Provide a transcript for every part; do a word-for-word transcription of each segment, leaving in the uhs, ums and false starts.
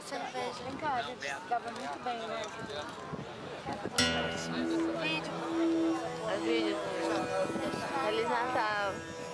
cerveja. Vem cá, a gente dava muito bem, né? Vídeo. É vídeo. Feliz Natal.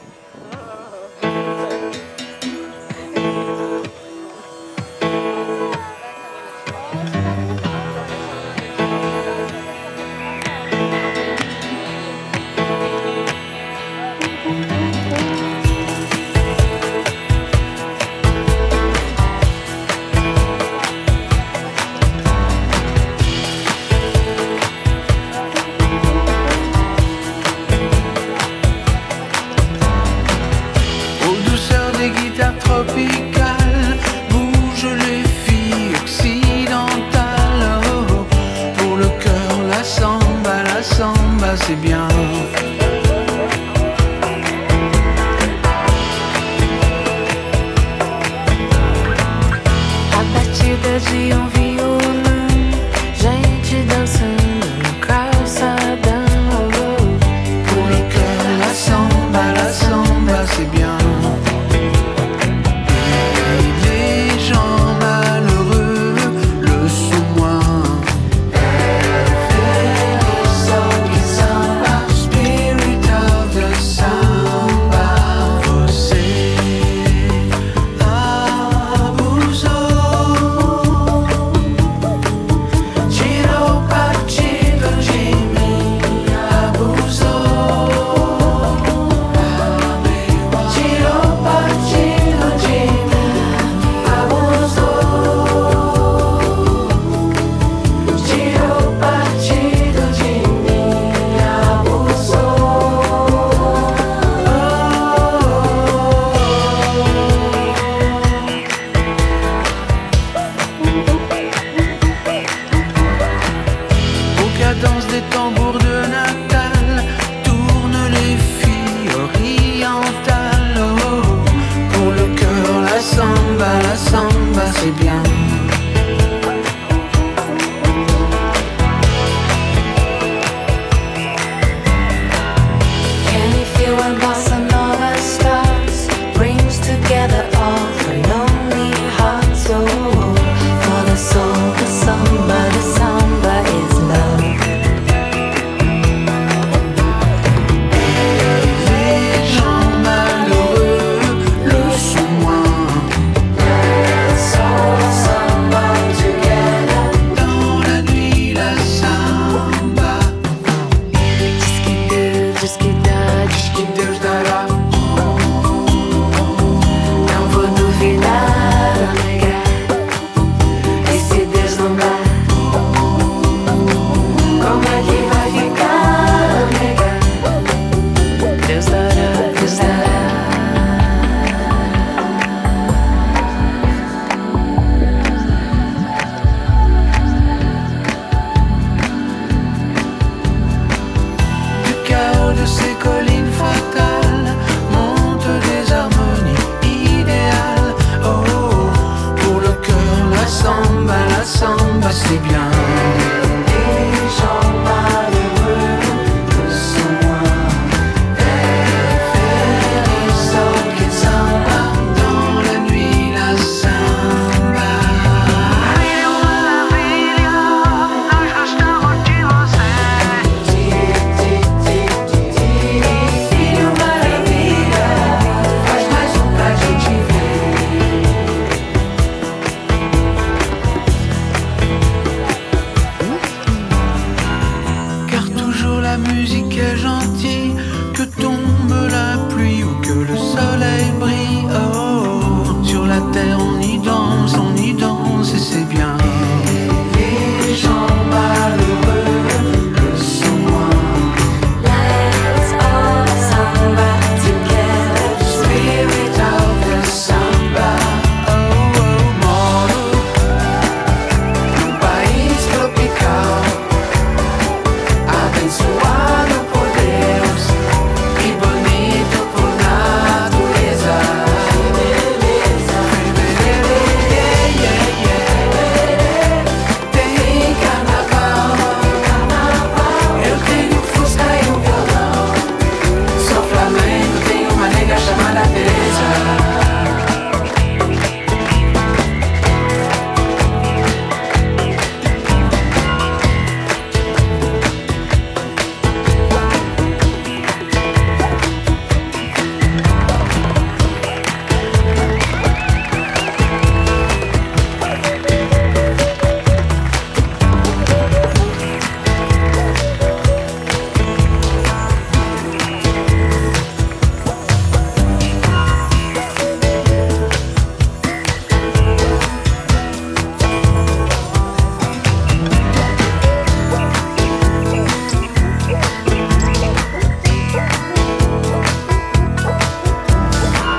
Tropicale, bougent les filles occidentales. Oh, pour le cœur, la samba, la samba, c'est bien. A batida de um violão, gente dançando no calçadão. Pour le cœur, la samba, la samba, c'est bien. Danse des tambours de Natal, tournent les filles orientales. Oh, pour le cœur, la samba, la samba, c'est bien.